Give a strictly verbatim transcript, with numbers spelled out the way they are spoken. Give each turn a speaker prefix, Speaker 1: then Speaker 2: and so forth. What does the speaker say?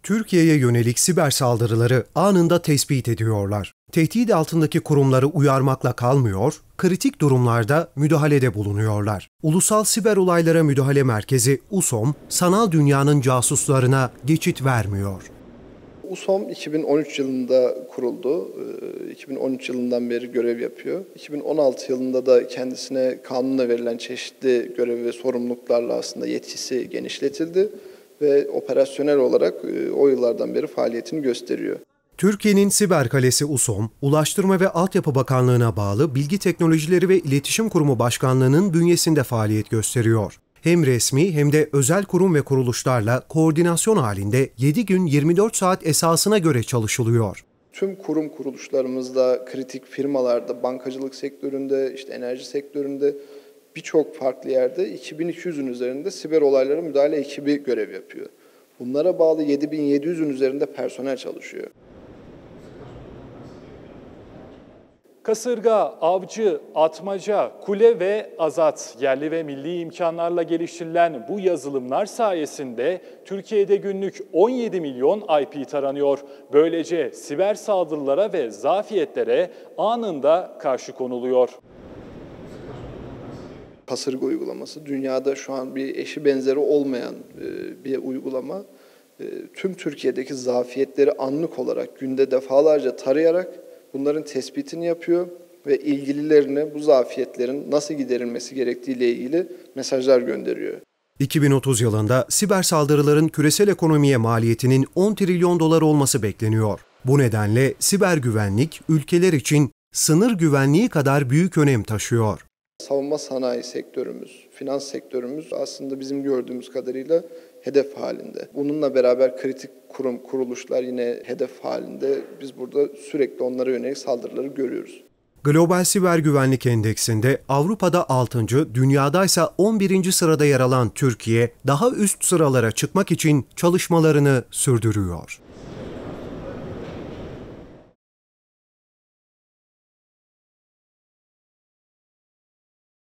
Speaker 1: Türkiye'ye yönelik siber saldırıları anında tespit ediyorlar. Tehdit altındaki kurumları uyarmakla kalmıyor, kritik durumlarda müdahalede bulunuyorlar. Ulusal Siber Olaylara Müdahale Merkezi U S O M, sanal dünyanın casuslarına geçit vermiyor.
Speaker 2: U S O M iki bin on üç yılında kuruldu. iki bin on üç yılından beri görev yapıyor. iki bin on altı yılında da kendisine kanunla verilen çeşitli görev ve sorumluluklarla aslında yetkisi genişletildi ve operasyonel olarak o yıllardan beri faaliyetini gösteriyor.
Speaker 1: Türkiye'nin siber kalesi U S O M, Ulaştırma ve Altyapı Bakanlığı'na bağlı Bilgi Teknolojileri ve İletişim Kurumu Başkanlığı'nın bünyesinde faaliyet gösteriyor. Hem resmi hem de özel kurum ve kuruluşlarla koordinasyon halinde yedi gün yirmi dört saat esasına göre çalışılıyor.
Speaker 2: Tüm kurum kuruluşlarımızda, kritik firmalarda, bankacılık sektöründe, işte enerji sektöründe birçok farklı yerde iki bin iki yüzün üzerinde siber olaylara müdahale ekibi görev yapıyor. Bunlara bağlı yedi bin yedi yüzün üzerinde personel çalışıyor.
Speaker 3: Kasırga, avcı, atmaca, kule ve azat yerli ve milli imkanlarla geliştirilen bu yazılımlar sayesinde Türkiye'de günlük on yedi milyon I P taranıyor. Böylece siber saldırılara ve zafiyetlere anında karşı konuluyor.
Speaker 2: Kasırga uygulaması dünyada şu an bir eşi benzeri olmayan bir uygulama. Tüm Türkiye'deki zafiyetleri anlık olarak günde defalarca tarayarak bunların tespitini yapıyor ve ilgililerine bu zafiyetlerin nasıl giderilmesi gerektiğiyle ilgili mesajlar gönderiyor.
Speaker 1: iki bin otuz yılında siber saldırıların küresel ekonomiye maliyetinin on trilyon dolar olması bekleniyor. Bu nedenle siber güvenlik ülkeler için sınır güvenliği kadar büyük önem taşıyor.
Speaker 2: Savunma sanayi sektörümüz, finans sektörümüz aslında bizim gördüğümüz kadarıyla hedef halinde. Bununla beraber kritik kurum, kuruluşlar yine hedef halinde. Biz burada sürekli onlara yönelik saldırıları görüyoruz.
Speaker 1: Global Siber Güvenlik Endeksinde Avrupa'da altıncı, dünyadaysa on birinci sırada yer alan Türkiye, daha üst sıralara çıkmak için çalışmalarını sürdürüyor.